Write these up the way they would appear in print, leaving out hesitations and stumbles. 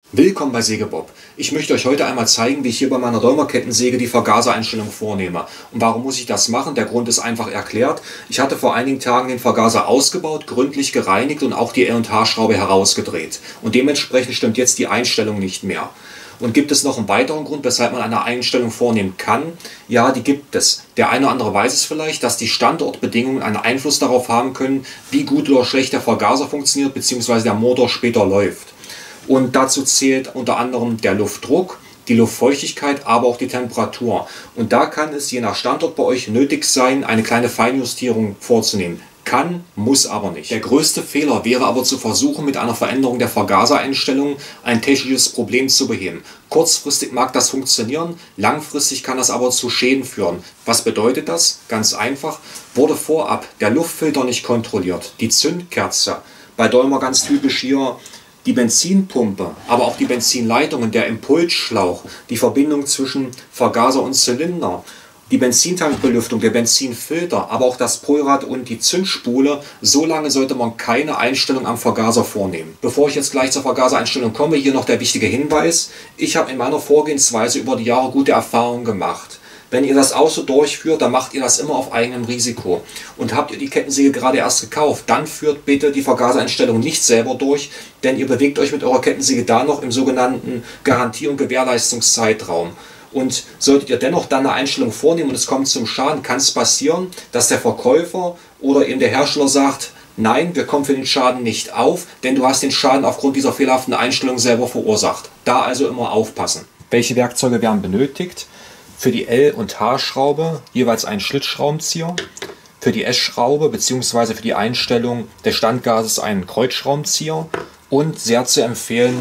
Willkommen bei Sägebob. Ich möchte euch heute einmal zeigen, wie ich hier bei meiner Dolmer-Kettensäge die Vergasereinstellung vornehme. Und warum muss ich das machen? Der Grund ist einfach erklärt. Ich hatte vor einigen Tagen den Vergaser ausgebaut, gründlich gereinigt und auch die L- und H-Schraube herausgedreht. Und dementsprechend stimmt jetzt die Einstellung nicht mehr. Und gibt es noch einen weiteren Grund, weshalb man eine Einstellung vornehmen kann? Ja, die gibt es. Der eine oder andere weiß es vielleicht, dass die Standortbedingungen einen Einfluss darauf haben können, wie gut oder schlecht der Vergaser funktioniert bzw. der Motor später läuft. Und dazu zählt unter anderem der Luftdruck, die Luftfeuchtigkeit, aber auch die Temperatur. Und da kann es je nach Standort bei euch nötig sein, eine kleine Feinjustierung vorzunehmen. Kann, muss aber nicht. Der größte Fehler wäre aber zu versuchen, mit einer Veränderung der Vergasereinstellung ein technisches Problem zu beheben. Kurzfristig mag das funktionieren, langfristig kann das aber zu Schäden führen. Was bedeutet das? Ganz einfach, wurde vorab der Luftfilter nicht kontrolliert, die Zündkerze, bei Dolmer ganz typisch hier die Benzinpumpe, aber auch die Benzinleitungen, der Impulsschlauch, die Verbindung zwischen Vergaser und Zylinder, die Benzintankbelüftung, der Benzinfilter, aber auch das Polrad und die Zündspule, so lange sollte man keine Einstellung am Vergaser vornehmen. Bevor ich jetzt gleich zur Vergasereinstellung komme, hier noch der wichtige Hinweis. Ich habe in meiner Vorgehensweise über die Jahre gute Erfahrungen gemacht. Wenn ihr das auch so durchführt, dann macht ihr das immer auf eigenem Risiko. Und habt ihr die Kettensäge gerade erst gekauft, dann führt bitte die Vergasereinstellung nicht selber durch, denn ihr bewegt euch mit eurer Kettensäge da noch im sogenannten Garantie- und Gewährleistungszeitraum. Und solltet ihr dennoch dann eine Einstellung vornehmen und es kommt zum Schaden, kann es passieren, dass der Verkäufer oder eben der Hersteller sagt, nein, wir kommen für den Schaden nicht auf, denn du hast den Schaden aufgrund dieser fehlerhaften Einstellung selber verursacht. Da also immer aufpassen. Welche Werkzeuge werden benötigt? Für die L- und H-Schraube jeweils ein Schlitzschraubenzieher, für die S-Schraube bzw. für die Einstellung des Standgases einen Kreuzschraubenzieher und sehr zu empfehlen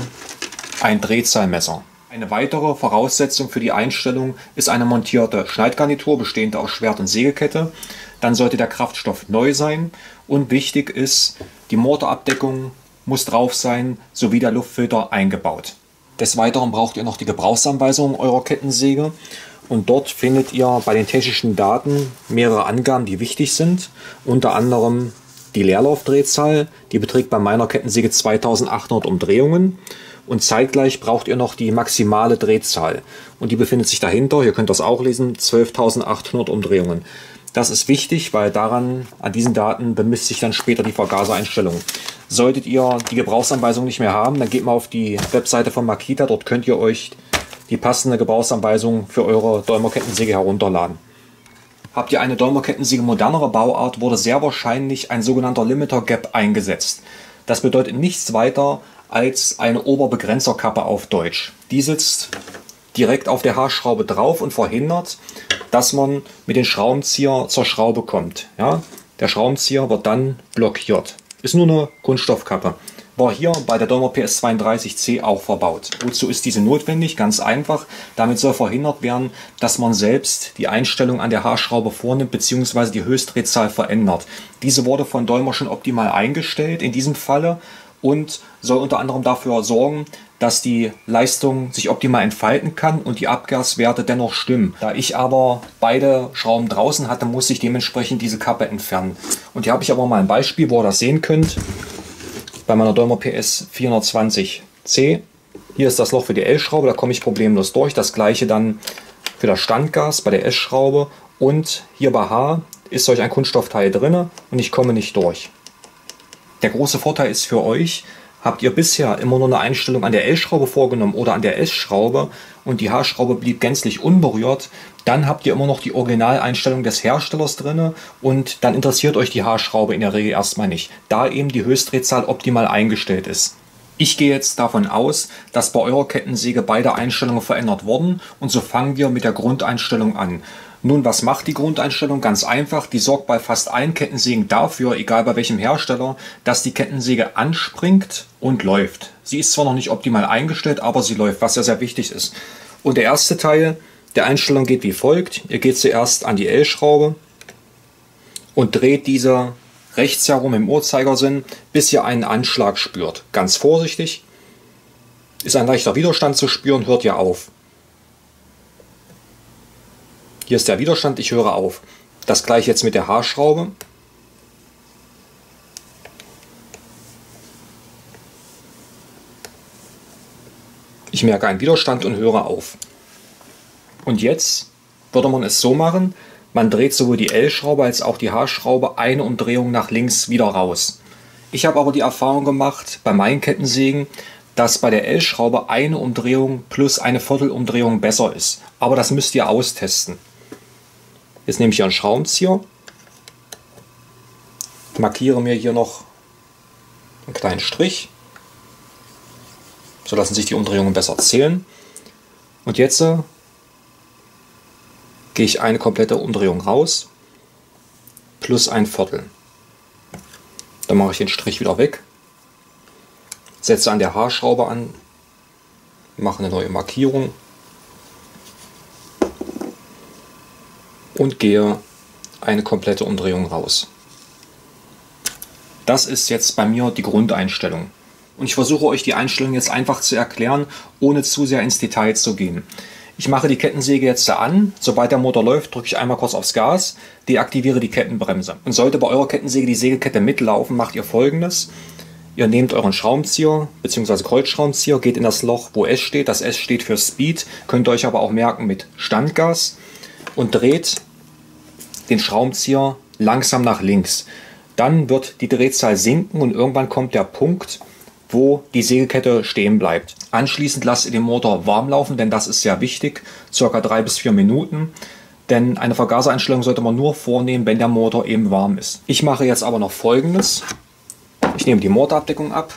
ein Drehzahlmesser. Eine weitere Voraussetzung für die Einstellung ist eine montierte Schneidgarnitur bestehend aus Schwert- und Sägekette. Dann sollte der Kraftstoff neu sein und wichtig ist, die Motorabdeckung muss drauf sein sowie der Luftfilter eingebaut. Des Weiteren braucht ihr noch die Gebrauchsanweisung eurer Kettensäge. Und dort findet ihr bei den technischen Daten mehrere Angaben, die wichtig sind. Unter anderem die Leerlaufdrehzahl, die beträgt bei meiner Kettensäge 2800 Umdrehungen. Und zeitgleich braucht ihr noch die maximale Drehzahl. Und die befindet sich dahinter, ihr könnt das auch lesen, 12.800 Umdrehungen. Das ist wichtig, weil an diesen Daten bemisst sich dann später die Vergasereinstellung. Solltet ihr die Gebrauchsanweisung nicht mehr haben, dann geht mal auf die Webseite von Makita, dort könnt ihr euch die passende Gebrauchsanweisung für eure Dolmer Kettensäge herunterladen. Habt ihr eine Dolmer Kettensäge modernerer Bauart, wurde sehr wahrscheinlich ein sogenannter Limiter Gap eingesetzt. Das bedeutet nichts weiter als eine Oberbegrenzerkappe auf Deutsch. Die sitzt direkt auf der H-Schraube drauf und verhindert, dass man mit dem Schraubenzieher zur Schraube kommt. Ja? Der Schraubenzieher wird dann blockiert. Ist nur eine Kunststoffkappe. War hier bei der Dolmer PS32C auch verbaut. Wozu ist diese notwendig? Ganz einfach. Damit soll verhindert werden, dass man selbst die Einstellung an der H-Schraube vornimmt bzw. die Höchstdrehzahl verändert. Diese wurde von Dolmer schon optimal eingestellt in diesem Falle und soll unter anderem dafür sorgen, dass die Leistung sich optimal entfalten kann und die Abgaswerte dennoch stimmen. Da ich aber beide Schrauben draußen hatte, muss ich dementsprechend diese Kappe entfernen. Und hier habe ich aber mal ein Beispiel, wo ihr das sehen könnt. Bei meiner Dolmer PS420C. Hier ist das Loch für die L-Schraube, da komme ich problemlos durch. Das gleiche dann für das Standgas bei der S-Schraube. Und hier bei H ist solch ein Kunststoffteil drin und ich komme nicht durch. Der große Vorteil ist für euch, habt ihr bisher immer nur eine Einstellung an der L-Schraube vorgenommen oder an der S-Schraube und die H-Schraube blieb gänzlich unberührt, dann habt ihr immer noch die Originaleinstellung des Herstellers drin und dann interessiert euch die H-Schraube in der Regel erstmal nicht, da eben die Höchstdrehzahl optimal eingestellt ist. Ich gehe jetzt davon aus, dass bei eurer Kettensäge beide Einstellungen verändert wurden und so fangen wir mit der Grundeinstellung an. Nun, was macht die Grundeinstellung? Ganz einfach, die sorgt bei fast allen Kettensägen dafür, egal bei welchem Hersteller, dass die Kettensäge anspringt und läuft. Sie ist zwar noch nicht optimal eingestellt, aber sie läuft, was ja sehr wichtig ist. Und der erste Teil der Einstellung geht wie folgt. Ihr geht zuerst an die L-Schraube und dreht diese rechts herum im Uhrzeigersinn, bis ihr einen Anschlag spürt. Ganz vorsichtig. Ist ein leichter Widerstand zu spüren, hört ihr auf. Hier ist der Widerstand, ich höre auf. Das gleiche jetzt mit der H-Schraube. Ich merke einen Widerstand und höre auf. Und jetzt würde man es so machen, man dreht sowohl die L-Schraube als auch die H-Schraube eine Umdrehung nach links wieder raus. Ich habe aber die Erfahrung gemacht bei meinen Kettensägen, dass bei der L-Schraube eine Umdrehung plus eine Viertelumdrehung besser ist. Aber das müsst ihr austesten. Jetzt nehme ich hier einen Schraubenzieher, markiere mir hier noch einen kleinen Strich. So lassen sich die Umdrehungen besser zählen. Und jetzt gehe ich eine komplette Umdrehung raus, plus ein Viertel. Dann mache ich den Strich wieder weg, setze an der H-Schraube an, mache eine neue Markierung und gehe eine komplette Umdrehung raus. Das ist jetzt bei mir die Grundeinstellung. Und ich versuche euch die Einstellung jetzt einfach zu erklären, ohne zu sehr ins Detail zu gehen. Ich mache die Kettensäge jetzt an. Sobald der Motor läuft, drücke ich einmal kurz aufs Gas, deaktiviere die Kettenbremse. Und sollte bei eurer Kettensäge die Sägekette mitlaufen, macht ihr Folgendes. Ihr nehmt euren Schraubenzieher bzw. Kreuzschraubenzieher, geht in das Loch, wo S steht. Das S steht für Speed, könnt ihr euch aber auch merken mit Standgas. Und dreht den Schraubenzieher langsam nach links. Dann wird die Drehzahl sinken und irgendwann kommt der Punkt, wo die Sägekette stehen bleibt. Anschließend lasst ihr den Motor warm laufen, denn das ist sehr wichtig, ca. 3 bis 4 Minuten. Denn eine Vergasereinstellung sollte man nur vornehmen, wenn der Motor eben warm ist. Ich mache jetzt aber noch Folgendes. Ich nehme die Motorabdeckung ab,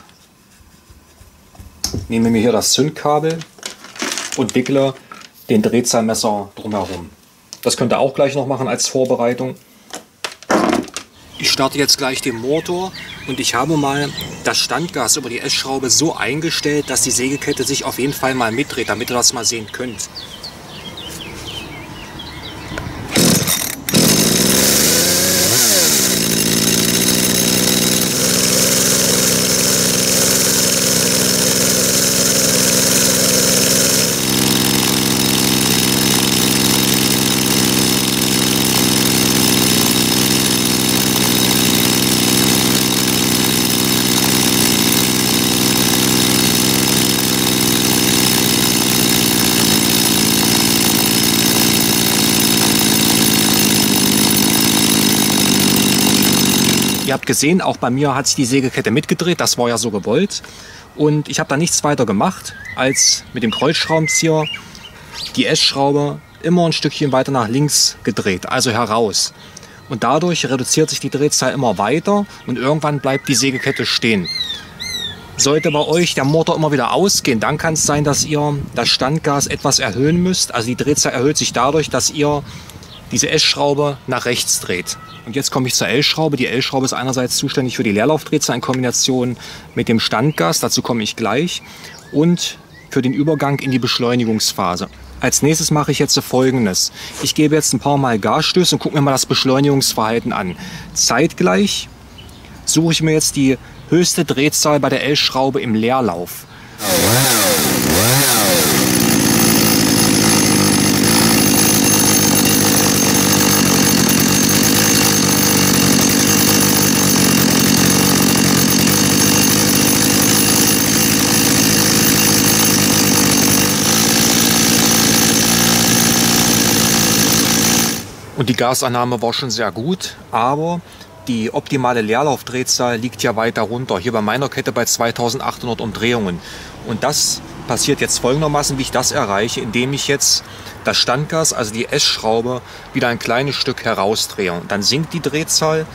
nehme mir hier das Zündkabel und wickle den Drehzahlmesser drumherum. Das könnt ihr auch gleich noch machen als Vorbereitung. Ich starte jetzt gleich den Motor und ich habe mal das Standgas über die S-Schraube so eingestellt, dass die Sägekette sich auf jeden Fall mal mitdreht, damit ihr das mal sehen könnt. Ihr habt gesehen, auch bei mir hat sich die Sägekette mitgedreht, das war ja so gewollt. Und ich habe da nichts weiter gemacht, als mit dem Kreuzschraubenzieher die S-Schraube immer ein Stückchen weiter nach links gedreht, also heraus. Und dadurch reduziert sich die Drehzahl immer weiter und irgendwann bleibt die Sägekette stehen. Sollte bei euch der Motor immer wieder ausgehen, dann kann es sein, dass ihr das Standgas etwas erhöhen müsst. Also die Drehzahl erhöht sich dadurch, dass ihr diese S-Schraube nach rechts dreht. Und jetzt komme ich zur L-Schraube. Die L-Schraube ist einerseits zuständig für die Leerlaufdrehzahl in Kombination mit dem Standgas, dazu komme ich gleich, und für den Übergang in die Beschleunigungsphase. Als nächstes mache ich jetzt Folgendes. Ich gebe jetzt ein paar Mal Gasstöße und gucke mir mal das Beschleunigungsverhalten an. Zeitgleich suche ich mir jetzt die höchste Drehzahl bei der L-Schraube im Leerlauf. Und die Gasannahme war schon sehr gut, aber die optimale Leerlaufdrehzahl liegt ja weiter runter. Hier bei meiner Kette bei 2800 Umdrehungen. Und das passiert jetzt folgendermaßen, wie ich das erreiche, indem ich jetzt das Standgas, also die S-Schraube, wieder ein kleines Stück herausdrehe. Und dann sinkt die Drehzahl.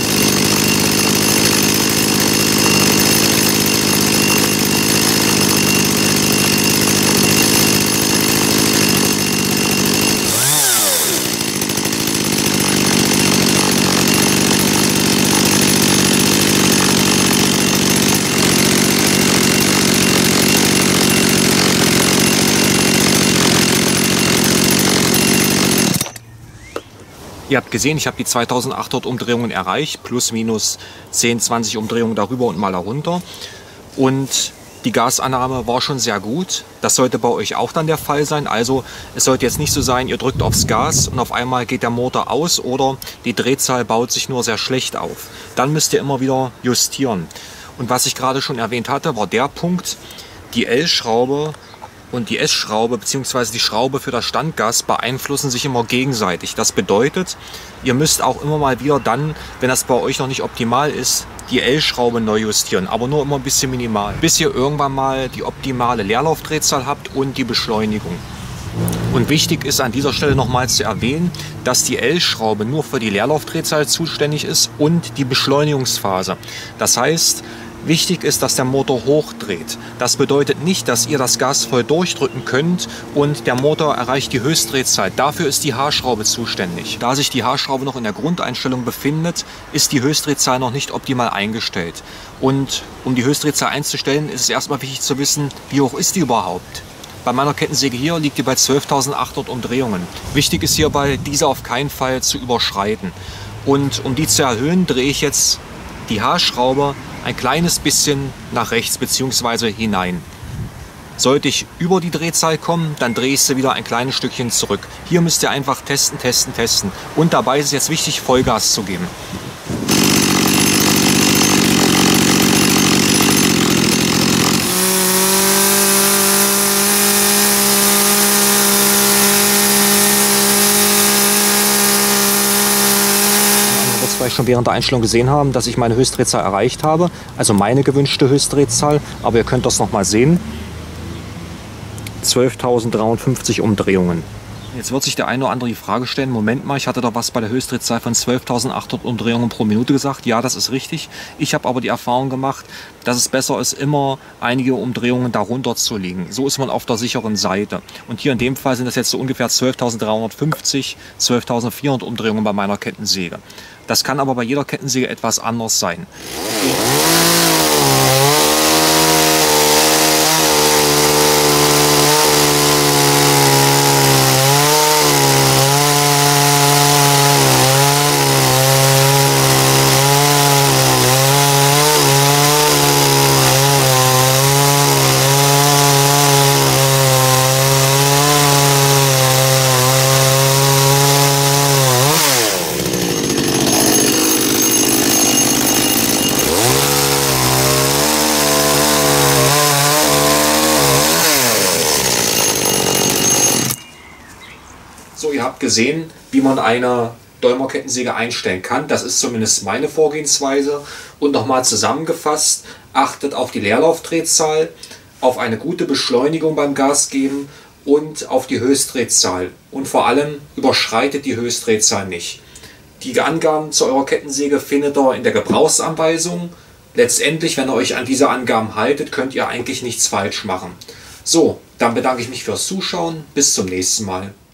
Ihr habt gesehen, ich habe die 2800 Umdrehungen erreicht, plus minus 10, 20 Umdrehungen darüber und mal darunter. Und die Gasannahme war schon sehr gut. Das sollte bei euch auch dann der Fall sein. Also es sollte jetzt nicht so sein, ihr drückt aufs Gas und auf einmal geht der Motor aus oder die Drehzahl baut sich nur sehr schlecht auf. Dann müsst ihr immer wieder justieren. Und was ich gerade schon erwähnt hatte, war der Punkt, die L-Schraube und die S-Schraube bzw. die Schraube für das Standgas beeinflussen sich immer gegenseitig. Das bedeutet, ihr müsst auch immer mal wieder dann, wenn das bei euch noch nicht optimal ist, die L-Schraube neu justieren, aber nur immer ein bisschen minimal, bis ihr irgendwann mal die optimale Leerlaufdrehzahl habt und die Beschleunigung. Und wichtig ist an dieser Stelle nochmals zu erwähnen, dass die L-Schraube nur für die Leerlaufdrehzahl zuständig ist und die Beschleunigungsphase. Das heißt, wichtig ist, dass der Motor hochdreht. Das bedeutet nicht, dass ihr das Gas voll durchdrücken könnt und der Motor erreicht die Höchstdrehzahl. Dafür ist die H-Schraube zuständig. Da sich die H-Schraube noch in der Grundeinstellung befindet, ist die Höchstdrehzahl noch nicht optimal eingestellt. Und um die Höchstdrehzahl einzustellen, ist es erstmal wichtig zu wissen, wie hoch ist die überhaupt? Bei meiner Kettensäge hier liegt die bei 12.800 Umdrehungen. Wichtig ist hierbei, diese auf keinen Fall zu überschreiten. Und um die zu erhöhen, drehe ich jetzt die H-Schraube ein kleines bisschen nach rechts bzw. hinein. Sollte ich über die Drehzahl kommen, dann drehe ich sie wieder ein kleines Stückchen zurück. Hier müsst ihr einfach testen, testen, testen. Und dabei ist es jetzt wichtig, Vollgas zu geben. Vielleicht schon während der Einstellung gesehen haben, dass ich meine Höchstdrehzahl erreicht habe, also meine gewünschte Höchstdrehzahl, aber ihr könnt das noch mal sehen. 12.053 Umdrehungen. Jetzt wird sich der eine oder andere die Frage stellen, Moment mal, ich hatte doch was bei der Höchstdrehzahl von 12.800 Umdrehungen pro Minute gesagt. Ja, das ist richtig. Ich habe aber die Erfahrung gemacht, dass es besser ist, immer einige Umdrehungen darunter zu liegen. So ist man auf der sicheren Seite. Und hier in dem Fall sind das jetzt so ungefähr 12.350, 12.400 Umdrehungen bei meiner Kettensäge. Das kann aber bei jeder Kettensäge etwas anders sein. So, ihr habt gesehen, wie man eine Dolmer-Kettensäge einstellen kann. Das ist zumindest meine Vorgehensweise. Und nochmal zusammengefasst, achtet auf die Leerlaufdrehzahl, auf eine gute Beschleunigung beim Gas geben und auf die Höchstdrehzahl. Und vor allem überschreitet die Höchstdrehzahl nicht. Die Angaben zu eurer Kettensäge findet ihr in der Gebrauchsanweisung. Letztendlich, wenn ihr euch an diese Angaben haltet, könnt ihr eigentlich nichts falsch machen. So, dann bedanke ich mich fürs Zuschauen. Bis zum nächsten Mal.